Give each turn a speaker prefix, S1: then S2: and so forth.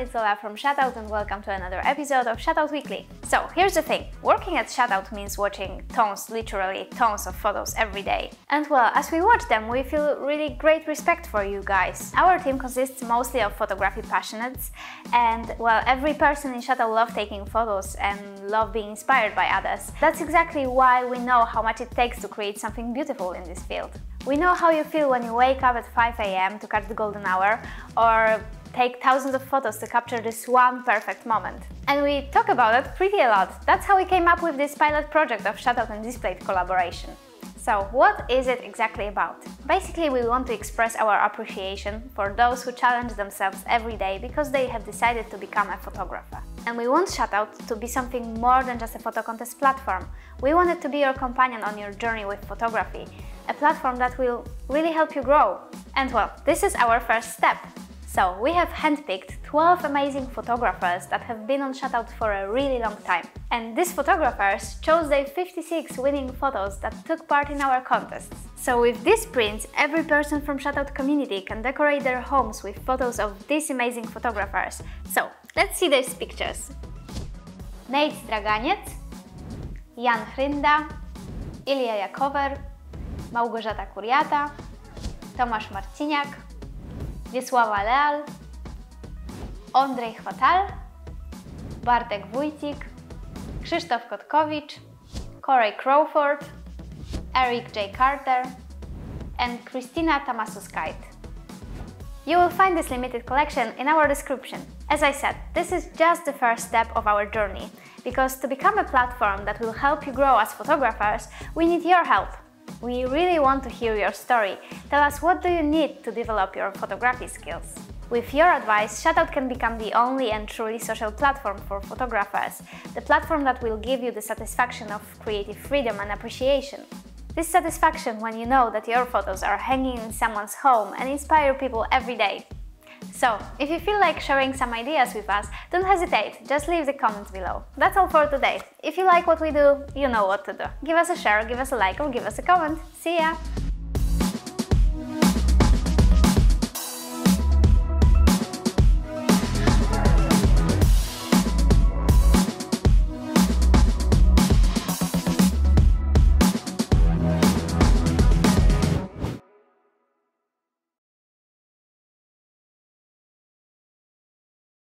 S1: it's Ola from Shuttout and welcome to another episode of Shuttout Weekly. So here's the thing, working at Shuttout means watching tons, literally tons of photos every day. And well, as we watch them, we feel really great respect for you guys. Our team consists mostly of photography passionates and well, every person in Shuttout loves taking photos and love being inspired by others. That's exactly why we know how much it takes to create something beautiful in this field. We know how you feel when you wake up at 5 AM to catch the golden hour or take thousands of photos to capture this one perfect moment. And we talk about it pretty a lot. That's how we came up with this pilot project of Shuttout Displate Collaboration. So what is it exactly about? Basically, we want to express our appreciation for those who challenge themselves every day because they have decided to become a photographer. And we want Shuttout to be something more than just a photo contest platform. We want it to be your companion on your journey with photography, a platform that will really help you grow. And well, this is our first step. So we have handpicked 12 amazing photographers that have been on Shuttout for a really long time. And these photographers chose their 56 winning photos that took part in our contests. So with these prints, every person from Shuttout community can decorate their homes with photos of these amazing photographers. So let's see these pictures. Nate Draganiec, Jan Hrynda, Ilja Jakower, Małgorzata Kuriata, Tomasz Marciniak, Wiesława Leal, Ondrej Chwatal, Bartek Wójcik, Krzysztof Kotkowicz, Corey Crawford, Eric J. Carter, and Christina Tamasuskait. You will find this limited collection in our description. As I said, this is just the first step of our journey, because to become a platform that will help you grow as photographers, we need your help. We really want to hear your story. Tell us, what do you need to develop your photography skills? With your advice, Shuttout can become the only and truly social platform for photographers, the platform that will give you the satisfaction of creative freedom and appreciation. This satisfaction when you know that your photos are hanging in someone's home and inspire people every day. So, if you feel like sharing some ideas with us, don't hesitate, just leave the comments below. That's all for today. If you like what we do, you know what to do. Give us a share, give us a like or give us a comment. See ya!